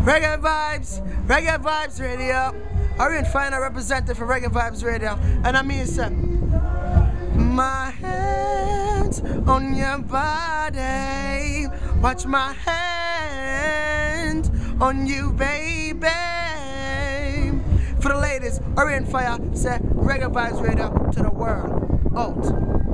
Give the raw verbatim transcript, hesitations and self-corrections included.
Reggae Vibes, Reggae Vibes Radio. Orain Fyah represented for Reggae Vibes Radio. And I mean, sir, my hands on your body. Watch my hand on you, baby. For the ladies, Orain Fyah said Reggae Vibes Radio to the world. Out.